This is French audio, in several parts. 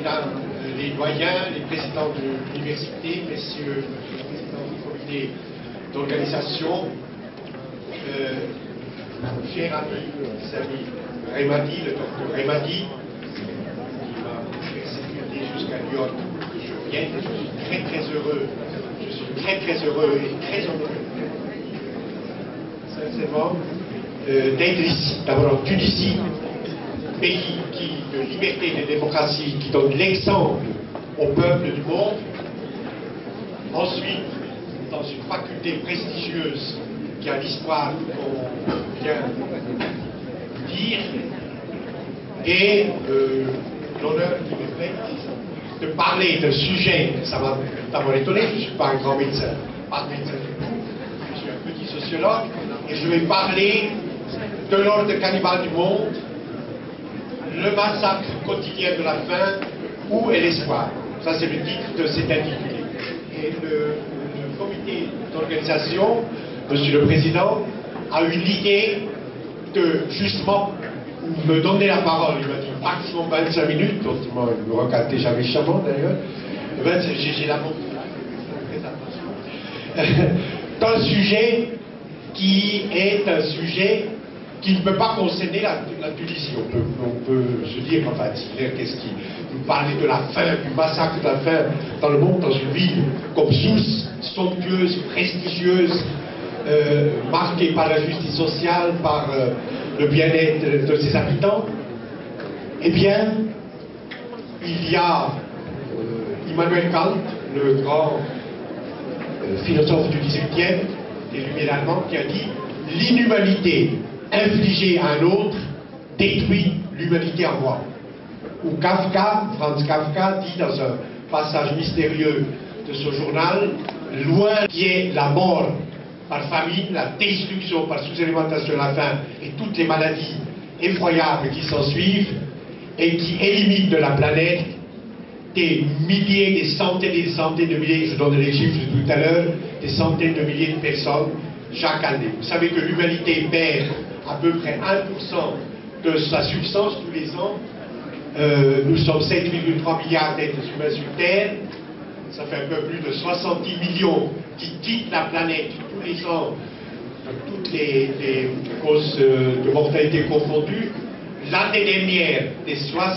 Mesdames les doyens, les présidents de l'université, messieurs les présidents du comité d'organisation, cher ami Sami Remadi, le docteur Remadi, qui m'a persécuté jusqu'à Lyon, je viens, je suis très heureux, je suis très heureux et très honoré, sincèrement, d'être ici, d'abord en Tunisie, pays de liberté et de démocratie, qui donne l'exemple au peuple du monde. Ensuite, dans une faculté prestigieuse qui a l'histoire qu'on vient dire, et l'honneur qui me fait de parler d'un sujet, ça m'a d'abord étonné, je ne suis pas un grand médecin, pas médecin du tout, je suis un petit sociologue, et je vais parler de l'ordre cannibale du monde, le massacre quotidien de la faim, où est l'espoir? Ça, c'est le titre de cet intitulé. Et le comité d'organisation, Monsieur le Président, a eu l'idée de, justement, me donner la parole. Il m'a dit maximum 25 minutes, donc il me regarde déjà méchamment d'ailleurs. J'ai la montre là, très attention. D'un sujet qui est un sujet qui ne peut pas concerner la Tunisie. On peut se dire, enfin, qu'est-ce qui nous parlait de la faim, du massacre de la faim dans le monde, dans une ville comme Sousse, somptueuse, prestigieuse, marquée par la justice sociale, par le bien-être de ses habitants. Eh bien, il y a Immanuel Kant, le grand philosophe du XVIIIe, des Lumières allemandes, qui a dit « L'inhumanité infligée à un autre détruit l'humanité en moi ». Ou Kafka, Franz Kafka, dit dans un passage mystérieux de ce journal, loin qui est la mort par famine, la destruction par sous-alimentation, la faim et toutes les maladies effroyables qui s'en suivent et qui éliminent de la planète des milliers, des centaines de milliers, je donne les chiffres de tout à l'heure, des centaines de milliers de personnes chaque année. Vous savez que l'humanité perd à peu près 1% de sa substance tous les ans. Nous sommes 7,3 milliards d'êtres humains sur Terre. Ça fait un peu plus de 70 millions qui quittent la planète tous les ans, toutes les causes de mortalité confondues. L'année dernière, des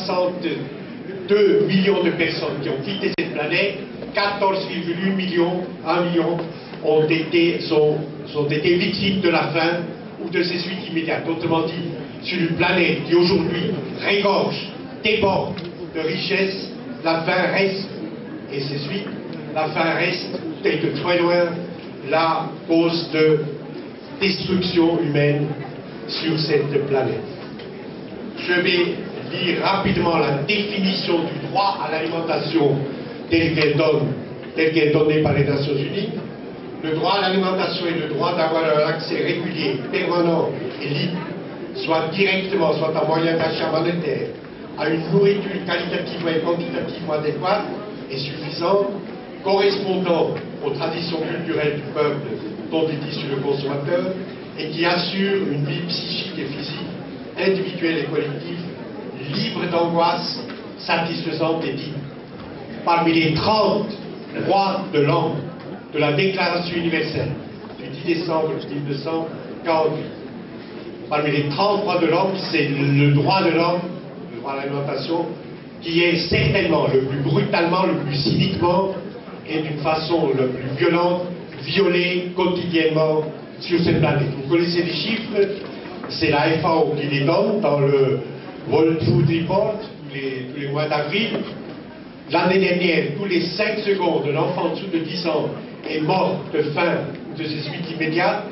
62 millions de personnes qui ont quitté cette planète, 14,1 millions, 1 million, ont été victimes de la faim ou de ses suites immédiates. Autrement dit, sur une planète qui aujourd'hui régorge, déborde de richesses, la faim reste, et ses suites, la faim reste, tel que très loin, la cause de destruction humaine sur cette planète. Je vais lire rapidement la définition du droit à l'alimentation telle qu'elle est donnée par les Nations Unies. Le droit à l'alimentation est le droit d'avoir un accès régulier, permanent et libre, soit directement, soit en moyen d'achat monétaire, à une nourriture qualitativement et quantitativement adéquate et suffisante, correspondant aux traditions culturelles du peuple dont est issu le consommateur, et qui assure une vie psychique et physique, individuelle et collective, libre d'angoisse, satisfaisante et digne. Parmi les 30 droits de l'homme de la Déclaration universelle du 10 décembre 1948, parmi les 30 droits de l'homme, c'est le droit de l'homme, le droit à l'alimentation, qui est certainement le plus brutalement, le plus cyniquement et d'une façon le plus violente, violé quotidiennement sur cette planète. Vous connaissez les chiffres, c'est la FAO qui les donne dans le World Food Report tous les mois d'avril. L'année dernière, tous les 5 secondes, un enfant en dessous de 10 ans est mort de faim ou de ses suites immédiates.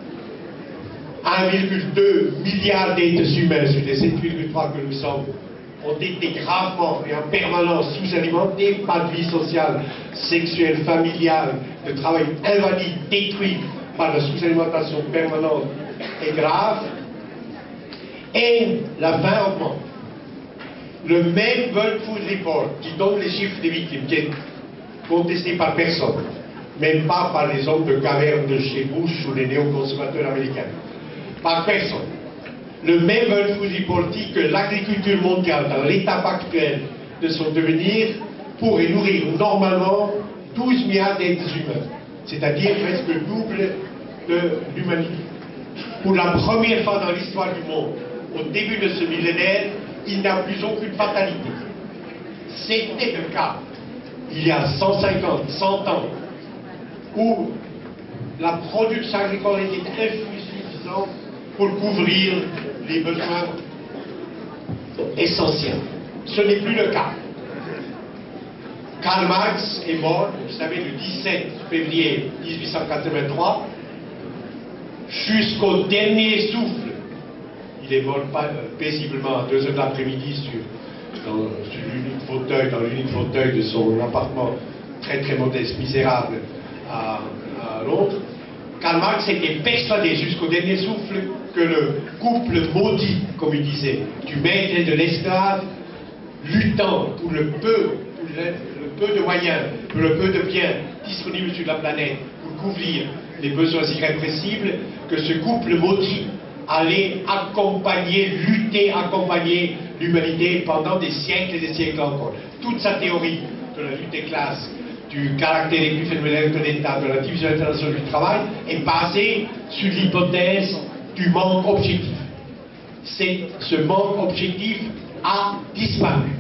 1,2 milliard d'êtres humains sur les 7,3 que nous sommes ont été gravement et en permanence sous-alimentés, pas de vie sociale, sexuelle, familiale, de travail invalide, détruit par la sous-alimentation permanente et grave, et la faim augmente. Le même World Food Report qui donne les chiffres des victimes, qui est contesté par personne, même pas par les hommes de caverne de chez Bush ou les néoconsommateurs américains, par personne. Le même World Food Report dit que l'agriculture mondiale, dans l'étape actuelle, de son devenir pourrait nourrir normalement 12 milliards d'êtres humains, c'est-à-dire presque le double de l'humanité. Pour la première fois dans l'histoire du monde, au début de ce millénaire, il n'y a plus aucune fatalité. C'était le cas il y a 150, 100 ans, où la production agricole était insuffisante pour couvrir les besoins essentiels. Ce n'est plus le cas. Karl Marx est mort, vous savez, le 17 février 1883, jusqu'au dernier souffle. Il est mort paisiblement à 2 heures de l'après-midi dans l'unique fauteuil de son appartement très très modeste, misérable à Londres. Karl Marx était persuadé jusqu'au dernier souffle que le couple maudit, comme il disait, du maître et de l'esclave, luttant pour le peu de moyens, pour le peu de biens disponibles sur la planète pour couvrir les besoins irrépressibles, que ce couple maudit allait accompagner l'humanité pendant des siècles et des siècles encore. Toute sa théorie de la lutte des classes, du caractère épiphénoménal de l'État, de la division internationale du travail, est basée sur l'hypothèse du manque objectif. Ce manque objectif a disparu.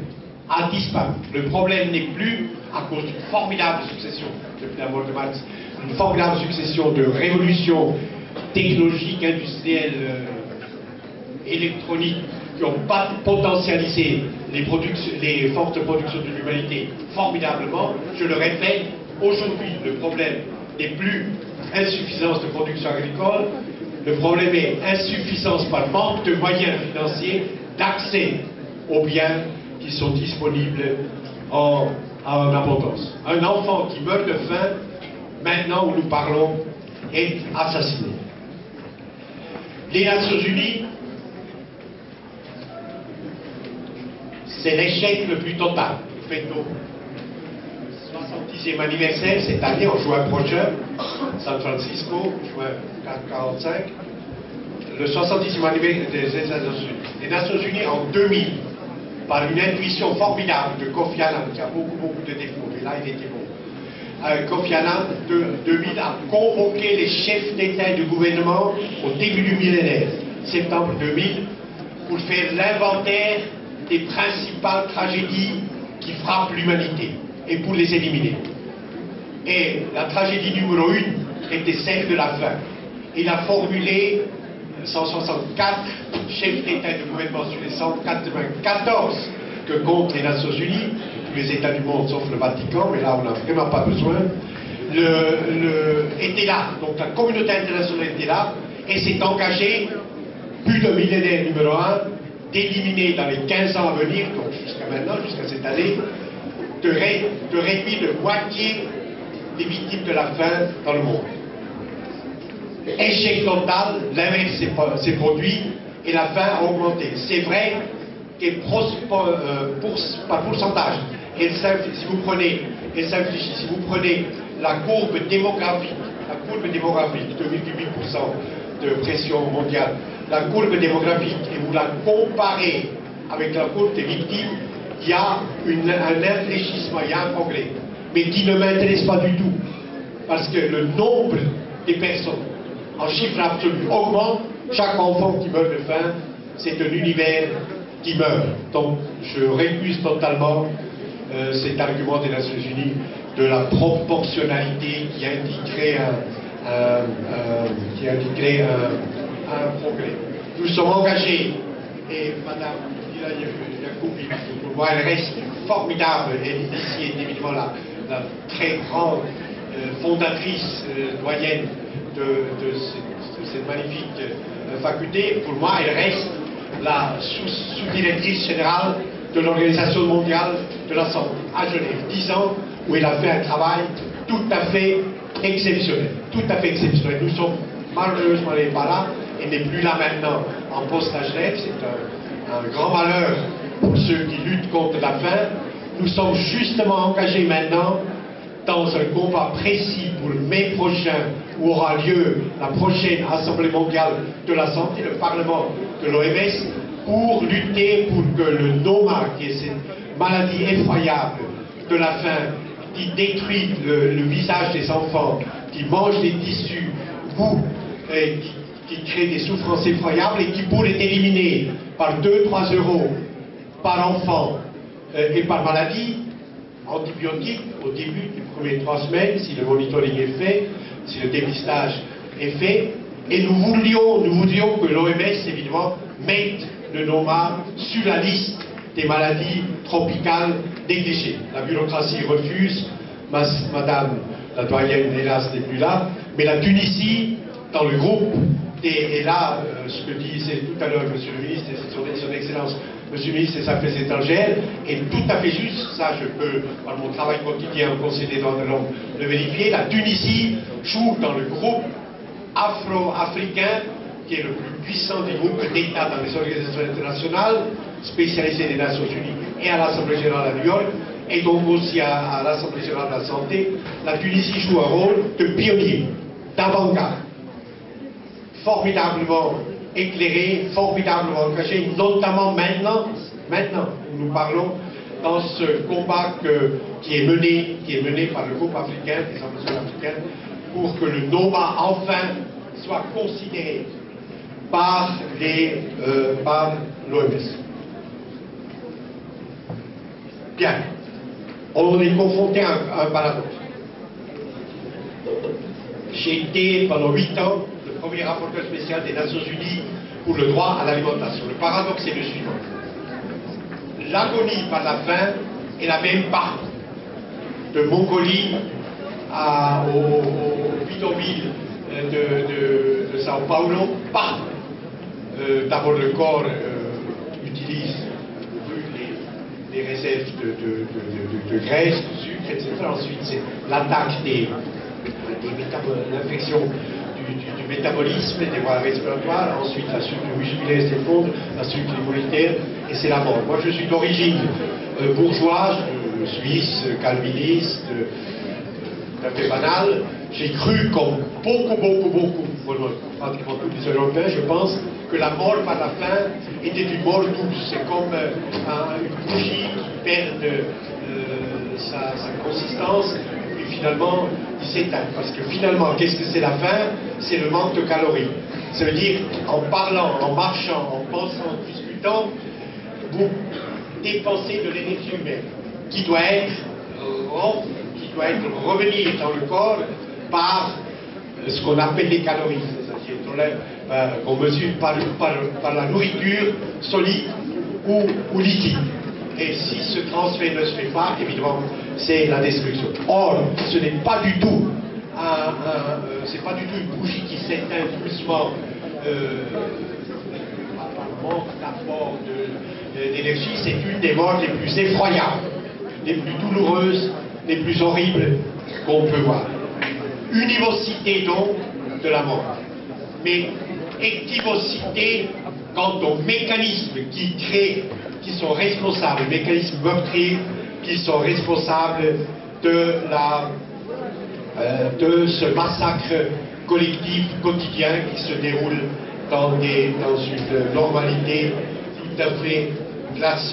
Le problème n'est plus, à cause d'une formidable succession, depuis la mort de Marx, une formidable succession de révolutions technologiques, industrielles, électroniques, qui ont potentialisé les forces de production de l'humanité formidablement. Je le répète, aujourd'hui, le problème n'est plus insuffisance de production agricole, le problème est insuffisance par manque de moyens financiers d'accès aux biens qui sont disponibles en abondance. Un enfant qui meurt de faim, maintenant où nous parlons, est assassiné. Les Nations Unies, c'est l'échec le plus total. Nous fêtons le 70e anniversaire cette année, en juin prochain, San Francisco, juin 1945, le 70e anniversaire des Nations Unies. Les Nations Unies en 2000, par une intuition formidable de Kofi Annan, qui a beaucoup de défauts, mais là il était bon. Kofi Annan, 2000, a convoqué les chefs d'État et de gouvernement au début du millénaire, septembre 2000, pour faire l'inventaire des principales tragédies qui frappent l'humanité et pour les éliminer. Et la tragédie numéro 1 était celle de la faim. Il a formulé 164 chefs d'État et de gouvernement sur les 194 que comptent les Nations Unies, tous les États du monde sauf le Vatican, mais là on n'a vraiment pas besoin, était là. Donc la communauté internationale était là et s'est engagée, plus de millénaire numéro 1, d'éliminer dans les 15 ans à venir, donc jusqu'à maintenant, jusqu'à cette année, de réduire de moitié les victimes de la faim dans le monde. Échec total, l'inverse s'est produit et la faim a augmenté. C'est vrai que par pourcentage, si vous prenez la courbe démographique de 8% de pression mondiale, la courbe démographique, et vous la comparez avec la courbe des victimes, il y a un infléchissement, il y a un progrès, mais qui ne m'intéresse pas du tout, parce que le nombre des personnes en chiffre absolu augmente. Chaque enfant qui meurt de faim, c'est un univers qui meurt. Donc je récuse totalement cet argument des Nations Unies de la proportionnalité qui indiquerait un progrès. Nous sommes engagés, et Madame Yacoubi, pour moi, elle reste formidable, elle ici est évidemment la très grande fondatrice, doyenne de cette magnifique faculté. Pour moi, elle reste la sous-directrice générale de l'Organisation mondiale de la santé à Genève, 10 ans où elle a fait un travail tout à fait exceptionnel. Nous sommes malheureusement, elle n'est pas là, elle n'est plus là maintenant en poste à Genève, c'est un grand malheur pour ceux qui luttent contre la faim. Nous sommes justement engagés maintenant dans un combat précis pour le mai prochain où aura lieu la prochaine Assemblée mondiale de la santé, le Parlement de l'OMS, pour lutter pour que le NOMA, qui est cette maladie effroyable de la faim qui détruit le visage des enfants, qui mange des tissus mous, et qui crée des souffrances effroyables et qui pourrait être éliminé par 2-3 euros par enfant et par maladie, antibiotiques au début des premières 3 semaines, si le monitoring est fait, si le dépistage est fait. Et nous voudrions que l'OMS, évidemment, mette le Noma sur la liste des maladies tropicales négligées. La bureaucratie refuse, madame la doyenne, hélas, n'est plus là, mais la Tunisie, dans le groupe, et là, ce que disait tout à l'heure monsieur le ministre, et son excellence, monsieur le ministre des Affaires étrangères, est tout à fait juste, ça je peux, par mon travail quotidien au Conseil des droits de l'homme, le vérifier. La Tunisie joue dans le groupe afro-africain, qui est le plus puissant des groupes d'États dans les organisations internationales, spécialisées des Nations Unies et à l'Assemblée Générale à New York, et donc aussi à l'Assemblée Générale de la Santé. La Tunisie joue un rôle de pionnier, d'avant-garde, formidablement éclairé, formidablement engagé, notamment maintenant où nous parlons, dans ce combat qui est mené par le groupe africain, des ambassades africaines, pour que le Noma enfin soit considéré par l'OMS. Bien, on est confronté à un paradoxe. J'ai été pendant 8 ans le premier rapporteur spécial des Nations Unies pour le droit à l'alimentation. Le paradoxe est le suivant. L'agonie par la faim est la même partout. De Mongolie au bidonville de Sao Paulo, partout. D'abord le corps utilise les réserves de graisse, de sucre, etc. Ensuite c'est l'attaque l'infection du métabolisme, des voies respiratoires, ensuite la sucre musculaire s'effondre, la sucre immunitaire, et c'est la mort. Moi je suis d'origine bourgeoise, suisse, calviniste, tout à fait banal. J'ai cru, comme beaucoup, pratiquement tous les Européens, je pense, que la mort par la faim était une mort douce. C'est comme une bougie qui perd sa consistance, et puis finalement, il s'éteint. Parce que finalement, qu'est-ce que c'est la faim? C'est le manque de calories. Ça veut dire, en parlant, en marchant, en pensant, en discutant, vous dépensez de l'énergie humaine, qui doit revenir dans le corps par ce qu'on appelle les calories, qu'on mesure par la nourriture solide ou liquide. Et si ce transfert ne se fait pas, évidemment, c'est la destruction. Or, ce n'est pas du tout une bougie qui s'éteint doucement par manque d'apport d'énergie. C'est une des morts les plus effroyables, les plus douloureuses, les plus horribles qu'on peut voir. Univocité donc de la mort, mais équivocité quant aux mécanismes qui sont responsables, les mécanismes meurtriers qui sont responsables de ce massacre collectif quotidien qui se déroule dans une normalité tout à fait classique.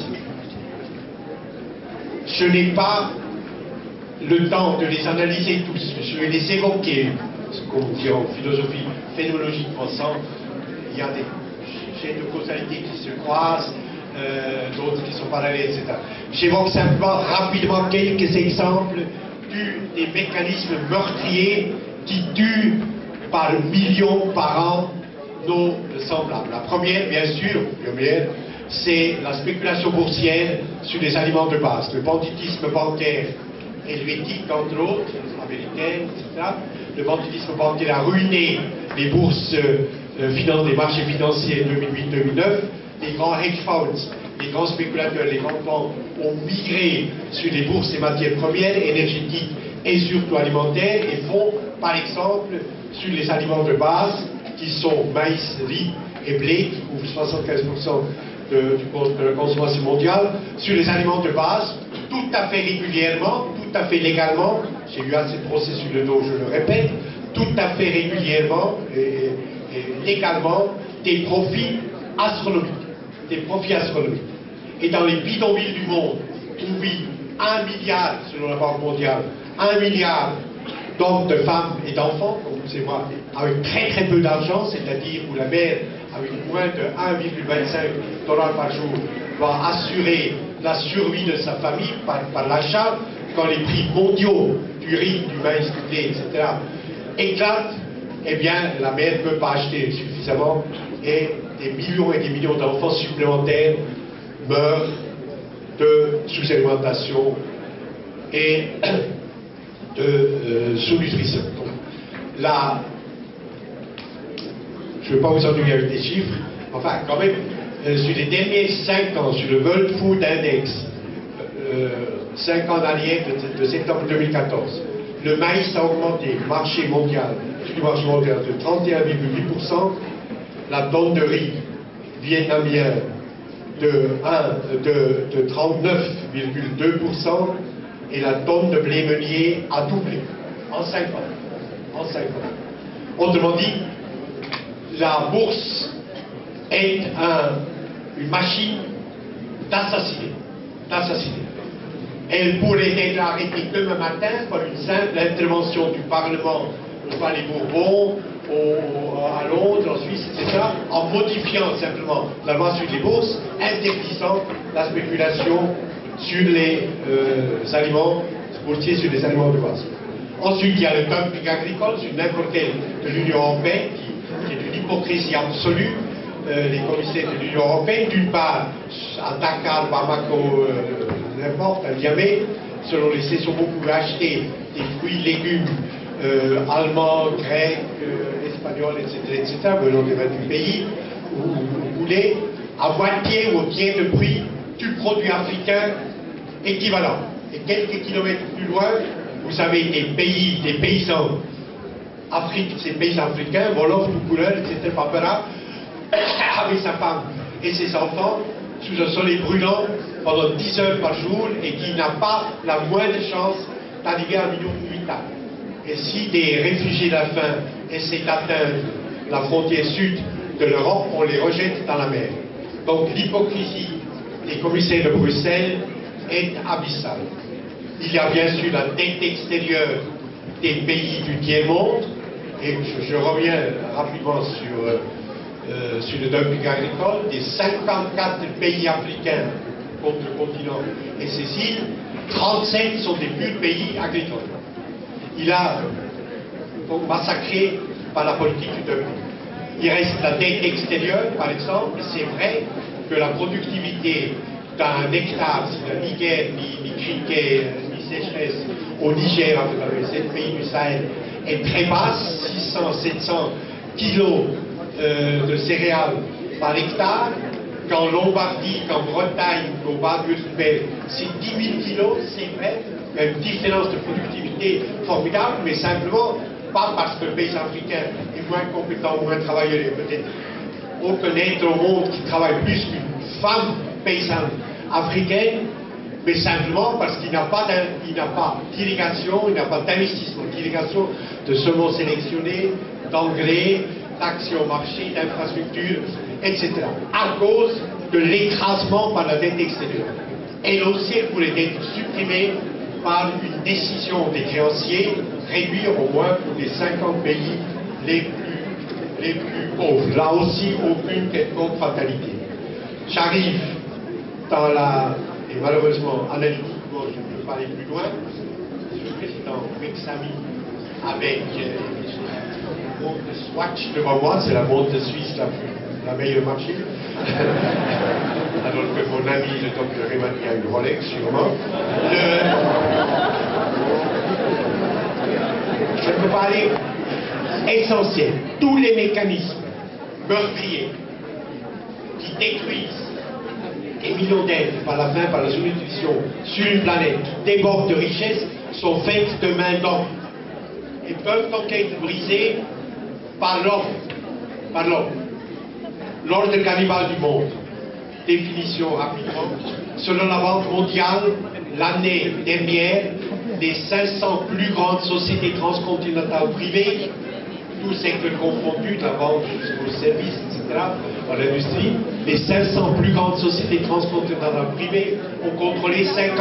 Je n'ai pas le temps de les analyser tous, je vais les évoquer, ce qu'on dit en philosophie phénoménologiquement sans, il y a des chaînes de causalité qui se croisent, d'autres qui sont parallèles, etc. J'évoque simplement rapidement quelques exemples des mécanismes meurtriers qui tuent par millions par an nos semblables. La première, bien sûr, c'est la spéculation boursière sur les aliments de base, le banditisme bancaire helvétique, entre autres, américaine, etc. Le banditisme bancaire a ruiné les bourses, les marchés financiers 2008-2009. Les grands hedge funds, les grands spéculateurs, les grands banques ont migré sur les bourses et matières premières, énergétiques et surtout alimentaires, et font, par exemple, sur les aliments de base, qui sont maïs, riz et blé, qui couvrent 75% de la consommation mondiale, sur les aliments de base, tout à fait régulièrement, tout à fait légalement, j'ai eu assez de procès sur le dos, je le répète, tout à fait régulièrement et légalement, des profits astronomiques. Et dans les bidonvilles du monde où vit 1 milliard, selon la Banque mondiale, 1 milliard d'hommes, de femmes et d'enfants, comme vous et moi, avec très très peu d'argent, c'est-à-dire où la mère, avec moins de 1,25 $ par jour, va assurer la survie de sa famille par l'achat, quand les prix mondiaux du riz, du maïs, du blé, etc. éclatent, eh bien, la mère ne peut pas acheter suffisamment et des millions d'enfants supplémentaires meurent de sous-alimentation et de sous-nutrition. Là, je ne vais pas vous ennuyer avec des chiffres, enfin, quand même, sur les derniers 5 ans, sur le World Food Index, 5 ans d'annuaire de septembre 2014, le maïs a augmenté, marché mondial, du marché mondial de 31,8%, la tonne de riz vietnamien de 39,2% et la tonne de blé meunier a doublé en 5 ans. En 5 ans. Autrement dit, la bourse est une machine d'assassiner. Elle pourrait être arrêtée demain matin par une simple intervention du Parlement au Palais Bourbon, à Londres, en Suisse, etc., en modifiant simplement la loi sur les bourses, interdisant la spéculation sur les aliments boursiers, sur les aliments de base. Ensuite, il y a le dumping agricole sur n'importe quel de l'Union européenne, qui est une hypocrisie absolue. Les commissaires de l'Union européenne, d'une part, à Dakar, Bamako, n'importe, à Niamey, selon les saisons, vous pouvez acheter des fruits, légumes allemands, grecs, espagnols, etc., venant des 28 pays, où vous voulez, à moitié ou au tiers de prix du produit africain équivalent. Et quelques kilomètres plus loin, vous avez des paysans africains, ces paysans africains, Wolof, Toucouleur, etc., Papera, avec sa femme et ses enfants, sous un soleil brûlant pendant 10 heures par jour et qui n'a pas la moindre chance d'arriver à un million vital. Et si des réfugiés de la faim essaient d'atteindre la frontière sud de l'Europe, on les rejette dans la mer. Donc l'hypocrisie des commissaires de Bruxelles est abyssale. Il y a bien sûr la dette extérieure des pays du tiers-monde, et je reviens rapidement sur le dumping agricole, des 54 pays africains contre le continent et ses îles, 37 sont des purs pays agricoles. Il a donc massacré par la politique du dumping. Il reste la dette extérieure, par exemple. C'est vrai que la productivité d'un hectare, s'il n'y a ni guerre, ni criquet, ni sécheresse, au Niger, dans les 7 pays du Sahel, est très basse, 600-700 kilos de céréales par hectare, qu'en Lombardie, qu'en Bretagne, qu'au Bas-Württemberg, c'est 10 000 kilos, c'est vrai, il y a une différence de productivité formidable, mais simplement, pas parce que le paysan africain est moins compétent, moins travailleur, et peut-être aucun être au monde qui travaille plus qu'une femme paysanne africaine, mais simplement parce qu'il n'a pas d'irrigation, il n'a pas d'investissement, d'irrigation, de semences sélectionnées, d'engrais, d'accès au marché, d'infrastructures, etc. À cause de l'écrasement par la dette extérieure. Elle aussi, elle pourrait être supprimée par une décision des créanciers, réduire au moins pour les 50 pays les plus pauvres. Là aussi, aucune quelconque fatalité. J'arrive dans et malheureusement, analytiquement, je ne peux pas aller plus loin. Le président Mexami avec une montre Swatch devant moi, c'est la montre suisse la meilleure marché. Alors que mon ami, le docteur Emmanuel, a une Rolex, sûrement. Je ne peux pas aller essentiel. Tous les mécanismes meurtriers qui détruisent des millions d'êtres par la faim, par la sous-nutrition sur une planète qui déborde de richesses sont faites de main d'homme et peuvent donc être brisées par l'homme. L'ordre cannibale du monde. Définition rapidement. Selon la Banque mondiale, l'année dernière, les 500 plus grandes sociétés transcontinentales privées, tous secteurs confondus, de la banque jusqu'aux services, etc., dans l'industrie, les 500 plus grandes sociétés transcontinentales privées ont contrôlé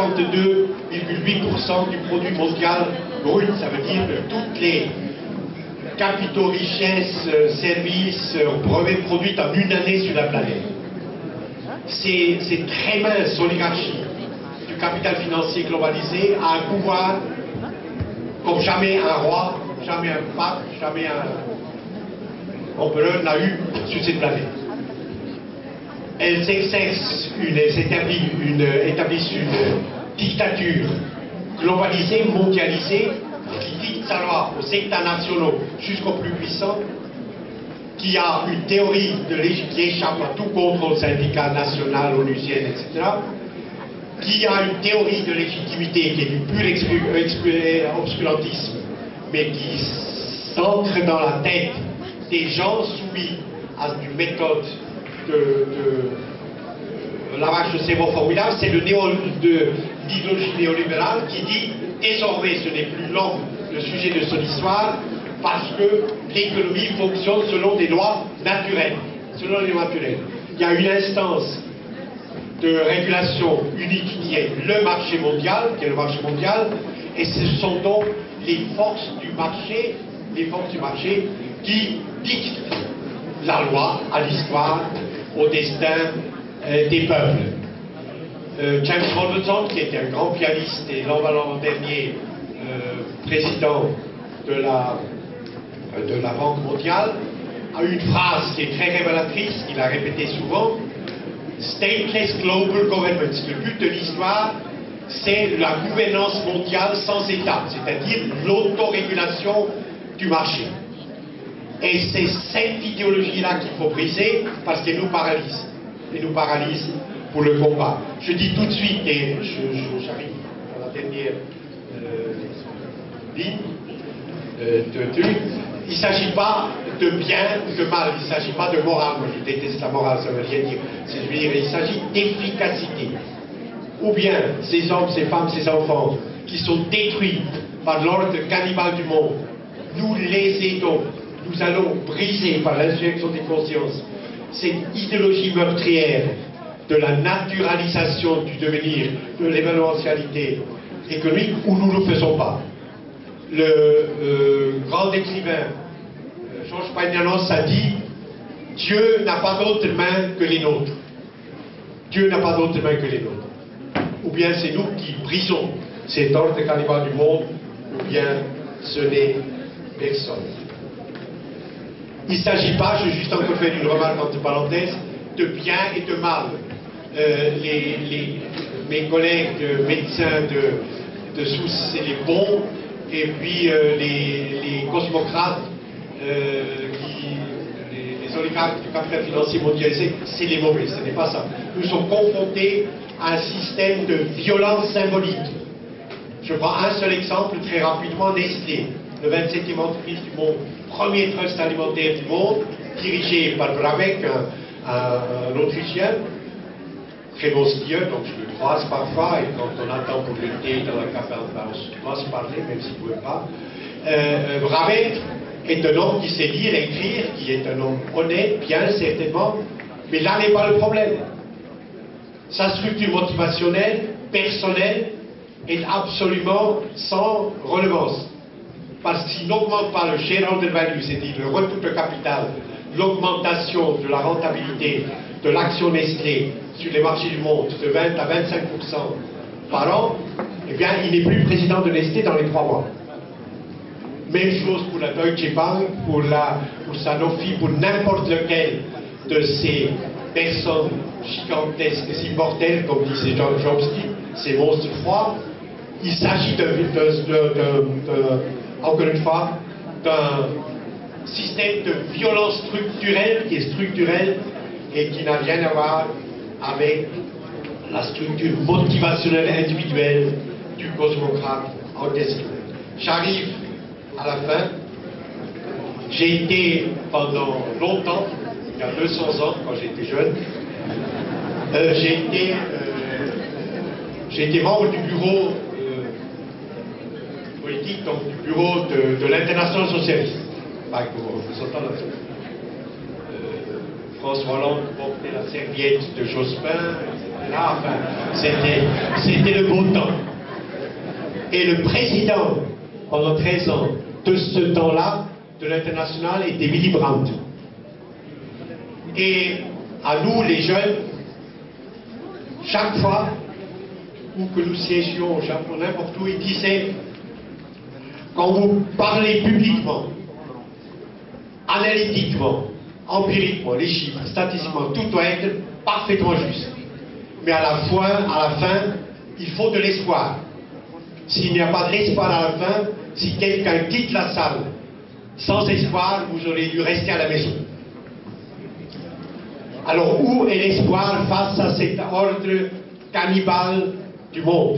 52,8% du produit mondial brut. Ça veut dire que toutes les capitaux, richesses, services, brevets produits en une année sur la planète. C'est très mince, l'oligarchie du capital financier globalisé a un pouvoir comme jamais un roi, jamais un pape, jamais un empereur n'a eu sur cette planète. Elles exercent établissent une dictature globalisée, mondialisée, qui dicte sa loi aux États nationaux jusqu'aux plus puissants, qui a une théorie qui échappe à tout contrôle syndical, national, onusien, etc., qui a une théorie de légitimité qui est du pur obscurantisme, mais qui s'ancre dans la tête des gens soumis à une méthode de lavage de cerveau formidable. C'est l'idéologie néolibérale qui dit désormais ce n'est plus l'homme le sujet de son histoire parce que l'économie fonctionne selon des lois naturelles. Selon les lois naturelles. Il y a une instance de régulation unique qui est le marché mondial, et ce sont donc les forces du marché qui dictent la loi à l'histoire, au destin des peuples. James Robertson, qui était un grand pianiste et l'an dernier président de la Banque mondiale, a une phrase qui est très révélatrice, qu'il a répétée souvent: Stateless Global Governments. Le but de l'histoire, c'est la gouvernance mondiale sans État, c'est-à-dire l'autorégulation du marché. Et c'est cette idéologie-là qu'il faut briser parce qu'elle nous paralyse. Elle nous paralyse pour le combat. Je dis tout de suite, et j'arrive à la dernière ligne de truc, il ne s'agit pas de bien ou de mal, il ne s'agit pas de morale. Moi je déteste la morale, ça ne veut rien dire. Il s'agit d'efficacité. Ou bien ces hommes, ces femmes, ces enfants qui sont détruits par l'ordre cannibale du monde, nous les aidons. Nous allons briser par l'insurrection des consciences cette idéologie meurtrière de la naturalisation du devenir, de l'événementialité économique, où nous ne le faisons pas. Le grand écrivain Georges Paillanos a dit: Dieu n'a pas d'autre main que les nôtres. Dieu n'a pas d'autre main que les nôtres. Ou bien c'est nous qui brisons cet ordre cannibale du monde, ou bien ce n'est personne. Il ne s'agit pas, je vais juste encore faire une remarque entre parenthèses, de bien et de mal. Mes collègues médecins de Sousse, c'est les bons, et puis les cosmocrates, les oligarques du capital financier mondialisé, c'est les mauvais, ce n'est pas ça. Nous sommes confrontés à un système de violence symbolique. Je prends un seul exemple très rapidement: Nestlé, le 27e entreprise du monde, premier trust alimentaire du monde, dirigé par Brabeck, un Autrichien, très bon skieur, donc je le croise parfois, et quand on attend pour le thé dans la café, on doit se parler, même s'il ne pouvait pas. Brabeck est un homme qui sait lire et écrire, qui est un homme honnête, bien certainement, mais là n'est pas le problème. Sa structure motivationnelle, personnelle, est absolument sans relevance. Parce qu'il n'augmente pas le shareholder value, c'est-à-dire le retour de capital, l'augmentation de la rentabilité de l'action Nestlé sur les marchés du monde de 20 à 25% par an, eh bien, il n'est plus président de Nestlé dans les 3 mois. Même chose pour la Deutsche Bank, pour Sanofi, pour n'importe lequel de ces personnes gigantesques, immortelles, comme disait John Chomsky, ces monstres froids. Il s'agit encore une fois, d'un système de violence structurelle qui est structurel et qui n'a rien à voir avec la structure motivationnelle individuelle du cosmocrate en question. J'arrive à la fin. J'ai été pendant longtemps, il y a 200 ans, quand j'étais jeune, j'ai été membre du bureau politique, donc du bureau de l'Internationale socialiste. François Hollande portait la serviette de Jospin, etc. Là, enfin, c'était le beau temps. Et le président, pendant 13 ans, de ce temps-là, de l'International, était Willy Brandt. Et à nous, les jeunes, chaque fois où que nous siégions au Japon, n'importe où, il disait, quand vous parlez publiquement, analytiquement, empiriquement, les chiffres, statistiquement, tout doit être parfaitement juste. Mais à la fin, il faut de l'espoir. S'il n'y a pas d'espoir à la fin, si quelqu'un quitte la salle sans espoir, vous aurez dû rester à la maison. Alors, où est l'espoir face à cet ordre cannibale du monde?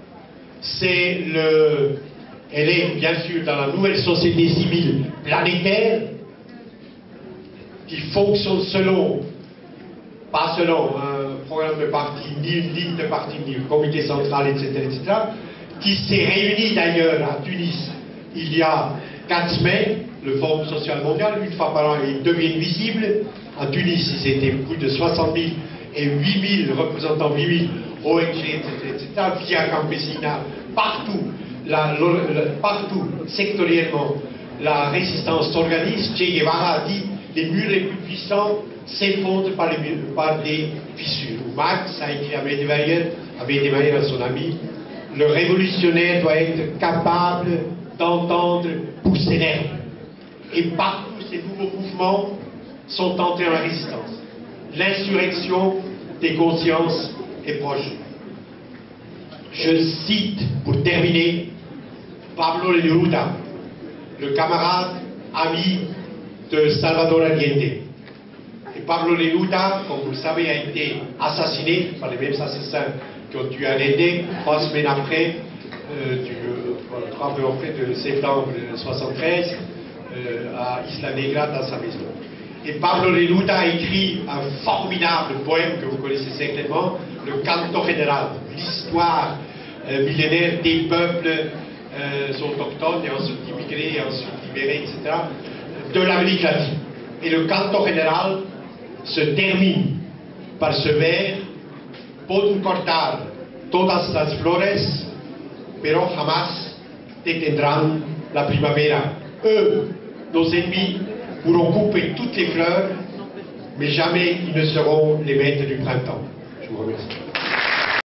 Elle est bien sûr dans la nouvelle société civile planétaire qui fonctionne pas selon un programme de parti, ni une ligne de parti, ni un comité central, etc., qui s'est réuni d'ailleurs à Tunis il y a 4 semaines, le Forum social mondial, une fois par an, ils deviennent visibles. À Tunis, ils étaient plus de 60 000 et 8 000 représentants, 8 000 ONG, etc., via Campesina, partout, partout, sectoriellement, la résistance s'organise. Che Guevara a dit les murs les plus puissants s'effondrent par des fissures. Marx a écrit à Wedemeyer, à son ami, le révolutionnaire doit être capable d'entendre pousser l'herbe. Et partout, ces nouveaux mouvements sont entrés en la résistance. L'insurrection des consciences est proche. Je cite, pour terminer, Pablo Neruda, le camarade, ami de Salvador Allende. Et Pablo Neruda, comme vous le savez, a été assassiné par les mêmes assassins qui ont tué Allende 3 semaines après, 3 mois après de septembre 1973, à Isla Negra, dans sa maison. Et Pablo Neruda a écrit un formidable poème que vous connaissez certainement, le Canto Général, l'histoire millénaire des peuples autochtones et ensuite immigrés, et ensuite libérés, etc., de l'Amérique latine. Et le Canto Général se termine par ce vers: Pueden cortar todas las flores, pero jamás detendrán la primavera. Eux, nos ennemis, pourront couper toutes les fleurs, mais jamais ils ne seront les maîtres du printemps. Je vous remercie.